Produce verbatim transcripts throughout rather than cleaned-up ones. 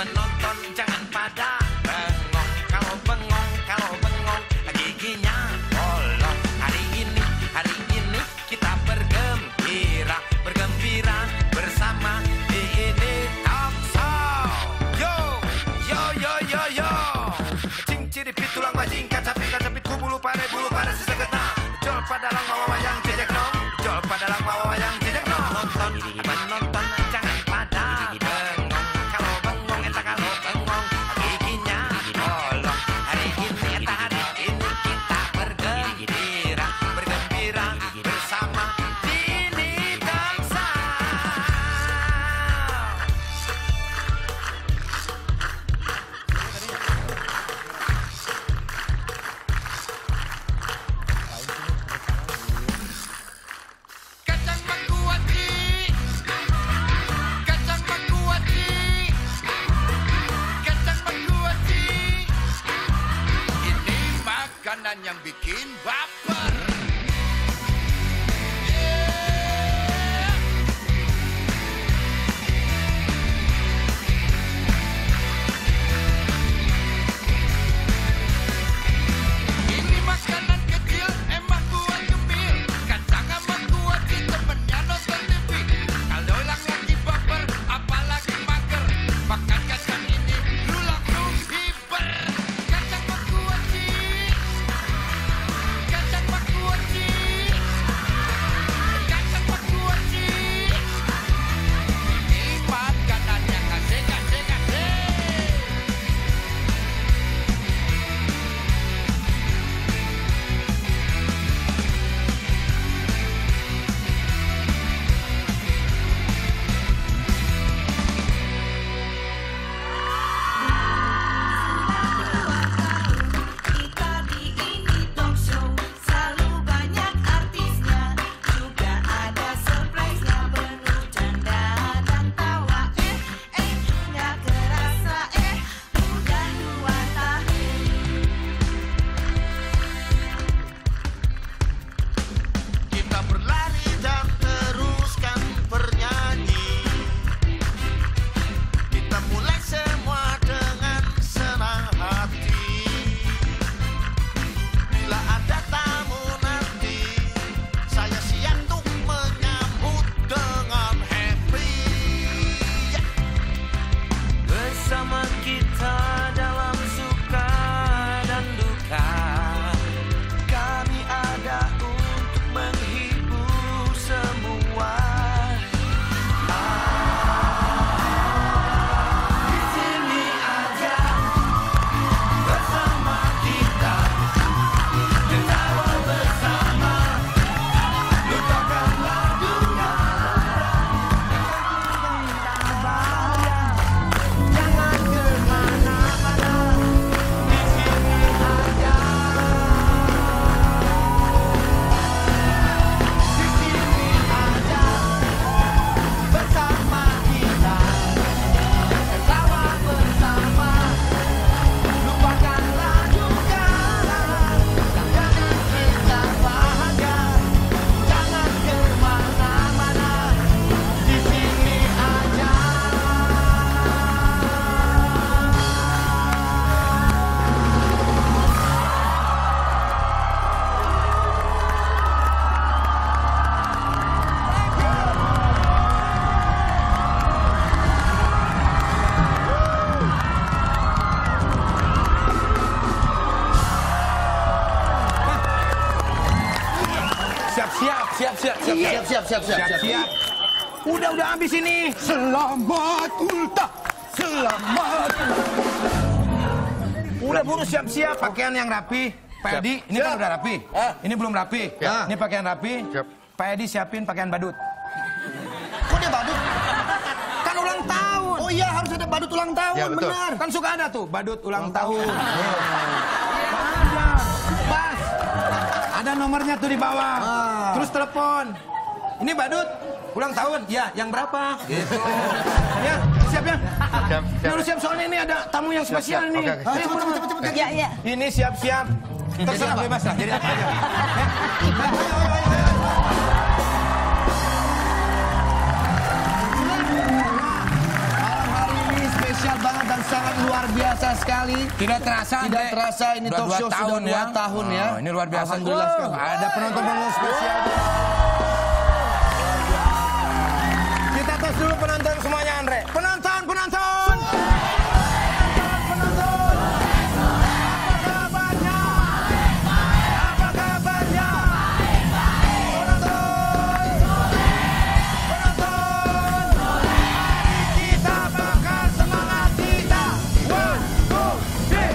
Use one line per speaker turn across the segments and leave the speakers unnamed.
penonton jangan pada bengong. Kalau bengong, kalau bengong, giginya bolong. Hari ini, hari ini kita bergembira, bergembira bersama di ini talk show. Yo, yo, yo, yo, yo. Cing ciripit tulang bajing, kacapit, kacapit, kubulu pare, bulu pare sesegena. Jol padalang bawa wayang jejek nong, jol padalang bawa wayang jejek nong. Nonton, penonton jangan pada bengong. Kalau bengong, entah kalau bengong, giginya bolong. Hari ini, entah hari ini kita bergembira, bergembira bersama di ini talk show. Kacang makuaci, kacang makuaci, kacang makuaci. Ini makanan yang bikin baper. Yeah. Ini makanan kecil, emang buat gemil. Kacang sama kuaci temennya nonton T V. Kalau lagi baper, apalagi mager, makan kacang ini lu langsung hiper. Kacang sama kuaci, kacang sama kuaci, kacang sama kuaci. Ini makanan yang asik, asik, asik.
Kita di ini talk show selalu banyak artisnya, juga ada surprise-nya, penuh canda dan tawa. Eh, eh, nggak kerasa eh, udah dua tahun.
Kita berlari dan teruskan bernyanyi. Kita mulai semua dengan senang hati. Bila ada tamu nanti, saya siap untuk menyambut dengan happy. Bersama kita dalam suka dan duka, kami ada untuk menghibur semua. Di sini aja bersama kita, ketawa bersama, lupakanlah dunia. Kita bahagia, jangan kemana-mana. Di sini aja. Di sini aja bersama kita, ketawa bersama, lupakanlah duka. Jangan kita bahagia, jangan kemana-mana. Di sini aja.
Siap, siap, siap, siap, siap, siap, siap, siap, siap, siap. Udah, udah habis ini. Selamat ultah, selamat. Udah buru siap-siap, pakaian yang rapi. Pak Edi, ini kan udah rapi. Ini belum rapi. Ini pakaian rapi. Pak Edi siapin pakaian badut.
Kok dia badut?
Kan ulang tahun.
Oh iya, harus ada badut ulang tahun,
Ya, betul.
benar.
Kan suka ada tuh badut ulang tahun. Ada. Pas. Ada nomornya tuh di bawah.
Ah.
Terus telepon. Ini badut ulang tahun. Ya, yang berapa? Gitu. Ya, siap ya?
Siap,
Ini
siap.
lu siap soalnya ini ada tamu yang spesial
siap.
ini.
Oke, oke.
Ayo,
Cepet, cepet, cepet, cepet.
Ya, ya.
Ini siap-siap. Terserah bebas lah, jadi apa aja. Ya.
Malam hari ini spesial banget dan luar biasa sekali.
Tidak terasa,
Tidak
Andre.
terasa ini
Udah
talk
dua
show
tahun
sudah dua
ya.
tahun ya.
Oh, ini luar biasa.
Alhamdulillah
Wow,
sekali.
ada penonton-penonton spesial. Kita tes dulu penonton semuanya, Andre. Penonton, penonton. Penonton. Apa kabarnya? Apa kabarnya? Penonton. Penonton. Kita bakal semangat kita. One, two, three,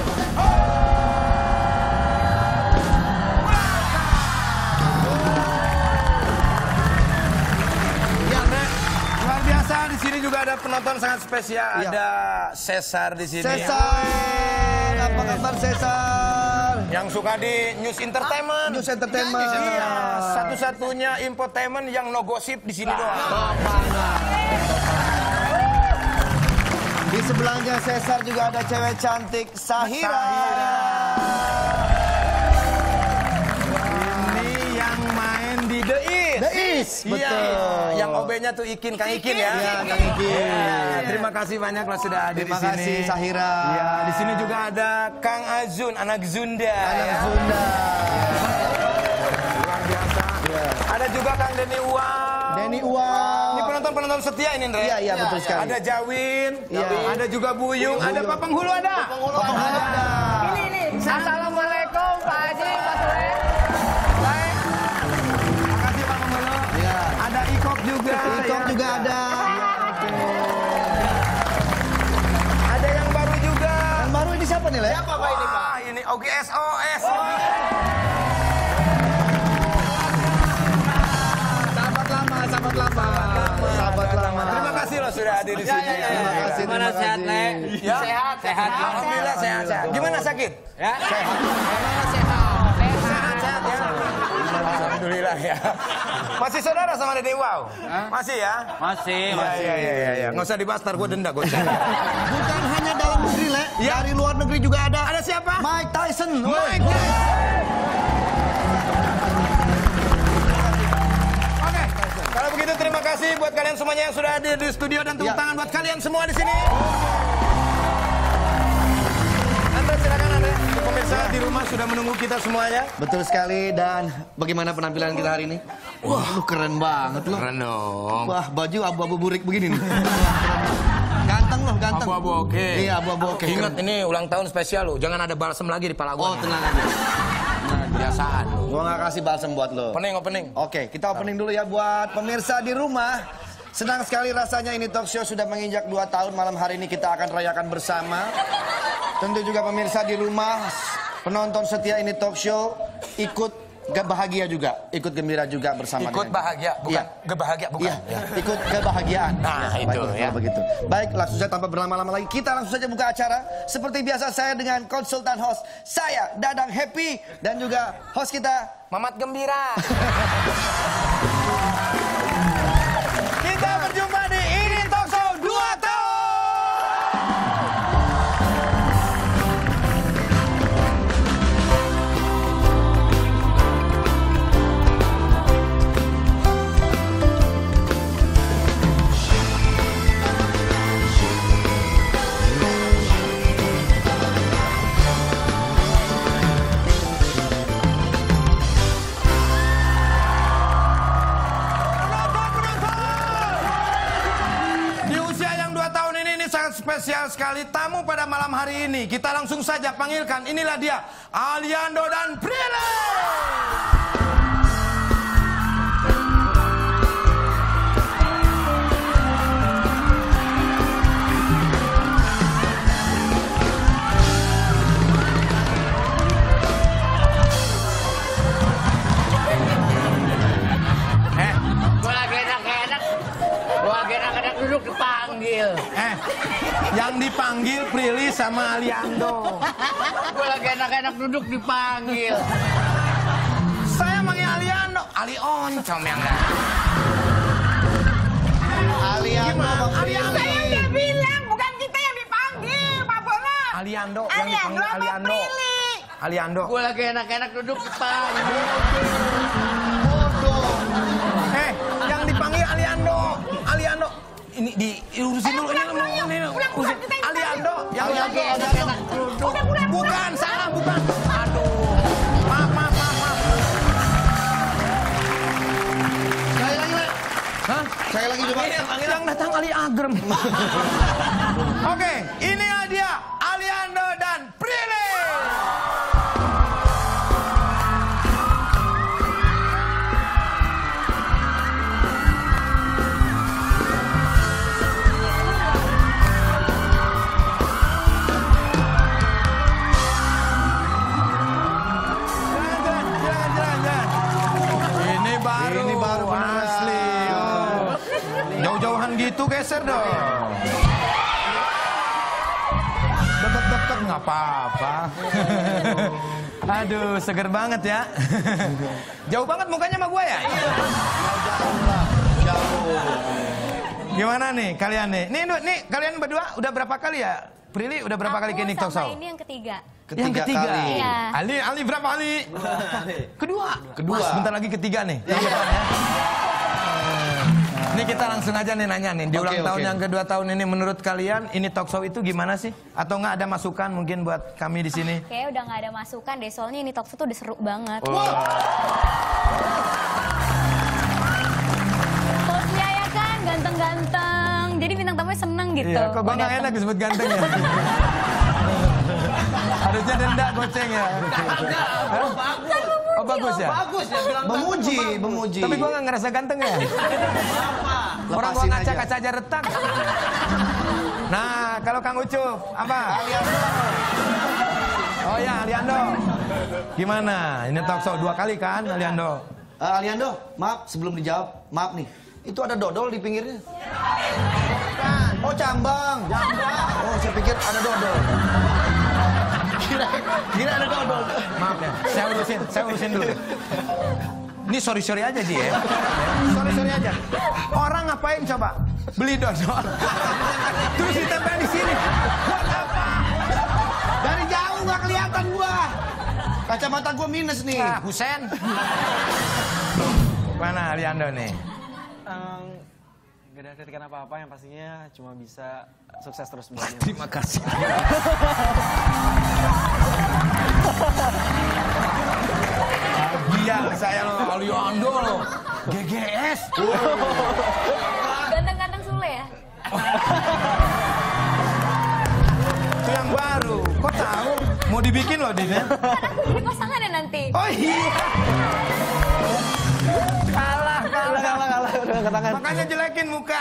Ya, Andre, luar biasa. Di sini juga ada penonton sangat spesial.
Iya.
Ada Cesar di sini.
Cesar, apa kabar Cesar?
Yang suka di News Entertainment.
News Entertainment.
Iya, satu-satunya infotainment yang no gosip di sini doang.
Di sebelahnya Cesar juga ada cewek cantik Sahira.
Ini yang main di The East.
The East,
Iya,
betul.
yang O B-nya tuh Ikin, Kang Ikin ya.
Iya, Kang Ikin.
Iya, terima kasih banyak lo sudah hadir
Terima
di sini.
kasih Sahira.
Iya, di sini juga ada Kang Azun, anak Zunda.
Anak
ya.
Sunda.
Luar biasa. Ada juga Kang Denny Uwang.
Denny Uwang.
Ini penonton-penonton setia ini, Andre.
Iya, iya, betul sekali.
Ada Jawin,
Iya.
ada juga Buyung, ada Papang Hulu ada.
Papang Hulu ada.
Ini ini. Assalamualaikum Pak Haji, Pak Sule. Baik.
Makasih Papang Hulu.
Iya.
Ada Ikop juga.
Ikop
ya.
juga ada.
Ada yang baru juga.
Yang baru ini siapa nih, Le? Siapa
Pak ini, Pak? Ini O G S O S.
Sahabat lama, sahabat lama. Sahabat lama.
Terima kasih loh sudah hadir di sini.
Terima kasih,
Gimana
terima
sehat,
kasih.
Le?
Ya?
Sehat, sehat.
Alhamdulillah sehat, sehat. Gimana sakit?
Ya?
Sehat.
Sehat. Sehat.
Sehat ya. Alhamdulillah ya. Masih saudara sama Dede Wow? Masih ya?
Masih,
Iya, iya, iya, iya. Nggak usah dibahas, ntar gue denda gue.
Bukan hanya dalam negeri, Le.
Ya.
Dari luar negeri juga ada.
Ada siapa?
Mike Tyson.
Mike Tyson. Oke, kalau begitu terima kasih buat kalian semuanya yang sudah hadir di studio dan tepuk
Ya.
tangan buat kalian semua di sini. Andre silakan Andre. Untuk pemirsa di rumah sudah menunggu kita semuanya.
Betul sekali. Dan bagaimana penampilan kita hari ini? Wah, lu keren banget lu.
Keren dong.
Wah, baju abu-abu burik begini nih. Ganteng loh, ganteng.
Abu-abu oke.
Iya, abu-abu oke.
Ingat ini ulang tahun spesial lo. Jangan ada balsam lagi di pala gua.
Oh, tenang aja.
Kebiasaan lo.
Gua nggak kasih balsam buat lo.
Opening, opening.
Oke, kita opening dulu ya buat pemirsa di rumah. Senang sekali rasanya ini talk show sudah menginjak dua tahun. Malam hari ini kita akan rayakan bersama. Tentu juga pemirsa di rumah, penonton setia ini talk show ikut gak bahagia juga, ikut gembira juga bersama.
Ikut
dengan-
bahagia, bukan
Iya.
kebahagia, bukan.
Iya, ikut kebahagiaan.
Nah, itu,
Baiklah,
ya.
kalau begitu. Baik, langsung saja tanpa berlama-lama lagi, kita langsung saja buka acara. Seperti biasa saya dengan konsultan host, saya Dadang Happy, dan juga host kita,
Mamat Gembira. Kita berjumpa di Ini Talk Show dua tahun. Di usia yang dua tahun ini, ini sangat spesial sekali. Tamu pada malam hari ini, kita langsung saja panggilkan. Inilah dia, Aliando dan Prilly. Eh,
Gua lagi enak-enak. Gua lagi enak-enak duduk dipanggil.
eh, yang dipanggil Prilly sama Aliando.
Gua lagi enak-enak duduk dipanggil.
Saya manggil Aliando, Ali Oncom yang
Aliando, Bang
Aliando.
Saya udah bilang, bukan kita yang dipanggil, Pak Bono.
Aliando, yang
Aliando
dipanggil
apa
Aliando.
Prilly?
Aliando.
Gua lagi enak-enak duduk dipanggil.
Eh, yang dipanggil Aliando. Aliando. Ini diurusin dulu ini, ini, ini, urusin. Aliando. Aliando yang
Aliando,
lagi
Aliando.
enak-enak duduk. Bukan, salah, bukan. Aduh. Maaf, maaf, maaf, maaf.
Sekali lagi, Pak.
Hah?
Sekali lagi coba.
Yang datang Ali Agrem. Oke, ini dia Aliando dan Prilly. Ini baru,
Ini baru beneran.
asli. Oh. Jauh-jauhan gitu geser dong. Deket-deket nggak apa-apa. Aduh, seger banget ya. Jauh banget mukanya sama gue ya? Gimana nih kalian nih? Nih, nih kalian berdua udah berapa kali ya? Prilly udah berapa kali ke Nick Talk Show?
Aku sama ini yang ketiga.
Ketiga,
Yang ketiga.
kali.
Iya.
Ali, Ali berapa Ali? Kedua.
Kedua.
Wah, sebentar lagi ketiga nih. Iya. Ini kita langsung aja nih nanya nih. Di
Oke,
ulang tahun
oke.
yang kedua tahun ini menurut kalian ini talk show itu gimana sih? Atau nggak ada masukan mungkin buat kami di sini?
Kayaknya udah nggak ada masukan deh, soalnya ini talk show tuh udah seru banget. Hostnya ya kan ganteng-ganteng, jadi bintang tamunya seneng gitu.
Iya, kok gue
Mau
nggak
dateng.
enak disebut ganteng ya? Harusnya denda goceng ya? Hah? Oh bagus ya?
Bagus ya bilang
Memuji, memuji.
Tapi gue nggak ngerasa ganteng ya? Orang gua
Lepasin
ngaca-kaca
aja.
aja retak. Nah, kalau Kang Ucup, apa? Oh ya, Aliando. Gimana? Ini talk show dua kali kan, Aliando?
Eh, Aliando, maaf sebelum dijawab, maaf nih. Itu ada dodol di pinggirnya. Oh, cambang. Oh, saya pikir ada dodol. Kira, kira ada dodol.
Maaf ya, saya urusin, saya urusin dulu. Ini sorry-sorry aja Ji ya. Sorry-sorry aja. Orang ngapain coba? Beli dodol. Terus ditempel di sini. Buat apa?
Dari jauh nggak kelihatan gua. Kacamata gua minus nih.
Ah, Husen. Mana Aliando nih?
Um, gak ada kritikan apa-apa, yang pastinya cuma bisa sukses terus buatnya.
Terima kasih. Dia saya lo Aliando lo. G G S.
Ganteng-ganteng Sule ya?
Itu yang baru. Kok tahu? Mau dibikin loh Din ya?
Ini pasangan ya nanti.
Oh iya. Kalah, kalah.
Kalah, kalah, udah angkat tangan.
Makanya jelekin muka.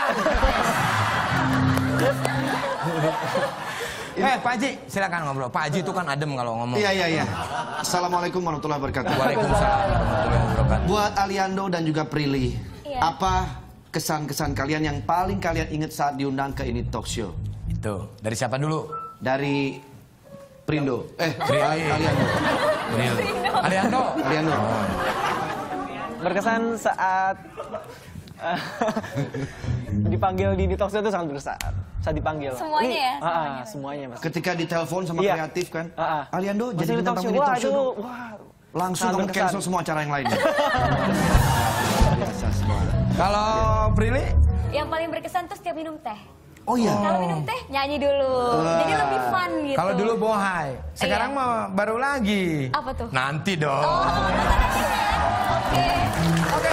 Eh, Pak Haji, silakan ngobrol. Pak Haji itu kan adem kalau ngomong.
Iya, iya, iya. Assalamualaikum warahmatullahi wabarakatuh.
Waalaikumsalam warahmatullahi wabarakatuh.
Buat Aliando dan juga Prilly,
Iya.
apa kesan-kesan kalian yang paling kalian ingat saat diundang ke ini talk show?
Itu, dari siapa dulu?
Dari Prindo. Eh,
Prilly.
Aliando.
Aliando.
Aliando.
Berkesan saat eh, dipanggil di, di talk show itu sangat berkesan. Saat dipanggil.
Semuanya ya?
Ah, ah,
Semuanya.
semuanya mas.
Ketika ditelepon sama
Iya.
kreatif kan,
Ah, ah.
Aliando
Masih
jadi
di
bintang
talk
tamu
show.
di
Wah
talk show
itu,
dong.
wah.
Langsung
sangat
kamu
berkesan.
cancel semua acara yang lainnya. Biasa semua.
Kalau Prilly?
Yang paling berkesan tuh setiap minum teh.
Oh iya.
Kalau minum teh nyanyi dulu, jadi lebih fun gitu.
Kalau dulu bohai. Sekarang
Iya.
mah baru lagi.
Apa tuh?
Nanti dong.
Oh, nanti ya. Oke.
Oke.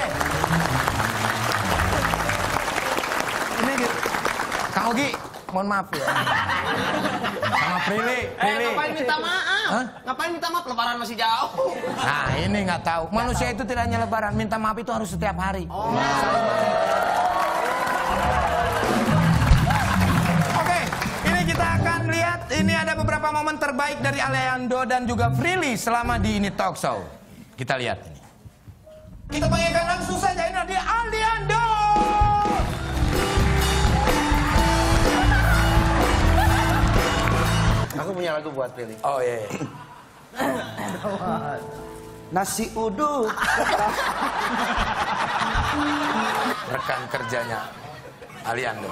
Ini di- Kang Ogi, mohon maaf ya. Sama Prilly, Prilly.
ngapain minta maaf?
Hah?
Ngapain minta maaf? Lebaran masih jauh.
Nah ini nggak tahu. Manusia itu tidak hanya lebaran. Minta maaf itu harus setiap hari. Oke, ini kita akan lihat. Ini ada beberapa momen terbaik dari Aliando dan juga Prilly selama di ini talk show. Kita lihat ini. Kita panggilkan langsung saja ini dia Aliando.
Aku punya lagu buat Prilly.
Oh iya. iya.
Nasi uduk.
Rekan kerjanya Aliando.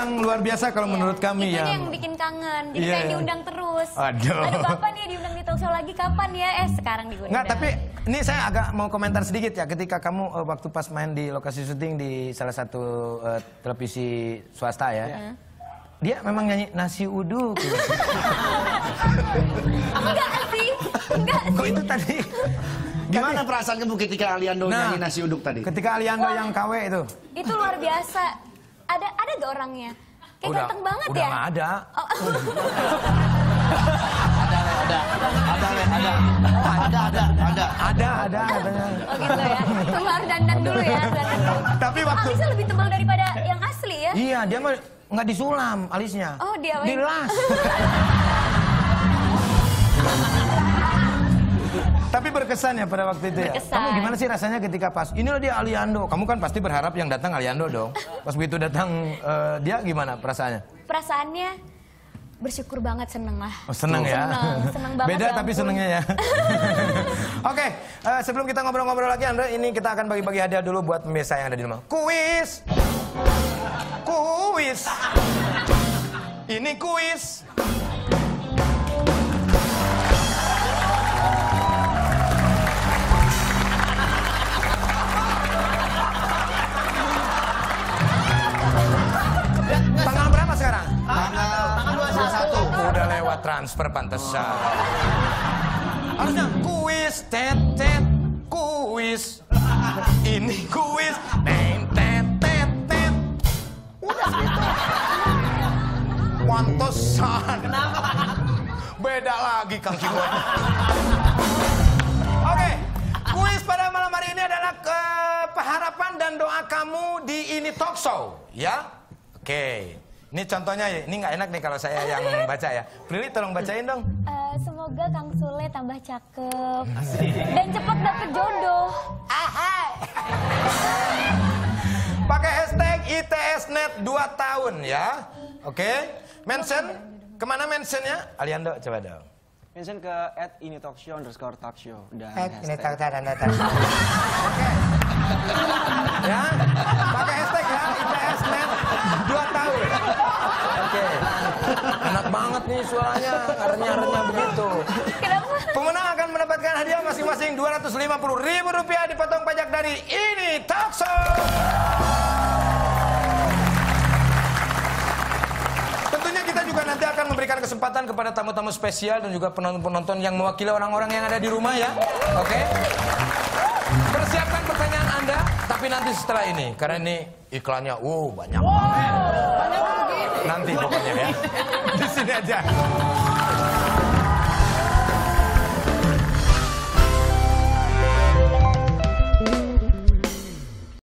yang luar biasa kalau menurut kami
Itu
ya.
yang bikin kangen. Jadi
Iya.
pengen diundang terus.
Aduh.
Aduh, kapan ya diundang di talk show lagi? Kapan ya? Eh, sekarang diundang.
Enggak, tapi ini saya agak mau komentar sedikit ya. Ketika kamu uh, waktu pas main di lokasi syuting di salah satu uh, televisi swasta ya.
Ya.
Dia memang nyanyi nasi uduk.
Enggak sih. Enggak
Kok
sih.
itu tadi?
Gimana perasaan kamu ketika Aliando nyanyi nasi uduk tadi?
Ketika Aliando
Wah.
yang K W itu.
Itu luar biasa. Ada ada gak orangnya? Kayak
Udah-
ganteng banget
udah
ya.
nggak ada.
Oh.
Ada, ada, ada, ada, ada, ada.
Ada, ada, adanya.
Oh gitu ya. Tunggu harus dandan dulu ya. dandan dulu.
Tapi
Oh,
waktu-
alisnya lebih tebal daripada yang asli ya.
Iya, dia mah nggak disulam alisnya.
Oh, dia apa?
Dilas. Tapi berkesan ya pada waktu itu ya.
Berkesan.
Kamu gimana sih rasanya ketika pas inilah dia Aliando. Kamu kan pasti berharap yang datang Aliando dong. Pas begitu datang eh, dia gimana perasaannya?
Perasaannya bersyukur banget, seneng lah.
Oh, seneng ya.
Seneng, seneng banget.
Beda
ya
tapi
ampun.
senengnya ya. Oke, eh, sebelum kita ngobrol-ngobrol lagi Andre, ini kita akan bagi-bagi hadiah dulu buat pemirsa yang ada di rumah. Kuis. Kuis. Ini kuis. Tanggal berapa sekarang?
Tanggal dua puluh satu.
Udah lewat transfer pantesan. Harusnya kuis, tet tet, kuis. Ini kuis, tet tet tet tet. Udah gitu. Pantesan. Kenapa? Beda lagi Kang Kimon. Oke, kuis pada malam hari ini adalah ke harapan dan doa kamu di Ini Talk Show, ya. Oke, ini contohnya ya. Ini nggak enak nih kalau saya yang baca ya. Prilly tolong bacain dong.
Eh, semoga Kang Sule tambah cakep dan cepat dapet jodoh.
Pakai hashtag I T S Net dua tahun ya. Oke, mention kemana mentionnya? Aliando coba dong.
Mention ke at ini talk show underscore talk show dan
Ini
hashtag.
tak tak tak. Oke. Ya, pakai hashtag ya I T S Net dua tahun. Oke. Enak banget nih suaranya, renyah-renyah begitu.
Kenapa?
Pemenang akan mendapatkan hadiah masing-masing dua ratus lima puluh ribu rupiah dipotong pajak dari Ini Talk Show. Tentunya kita juga nanti akan memberikan kesempatan kepada tamu-tamu spesial dan juga penonton-penonton yang mewakili orang-orang yang ada di rumah ya. Oke? Persiapkan pertanyaan Anda, tapi nanti setelah ini. Karena ini iklannya, wow banyak banget. Nanti pokoknya ya. Di sini aja.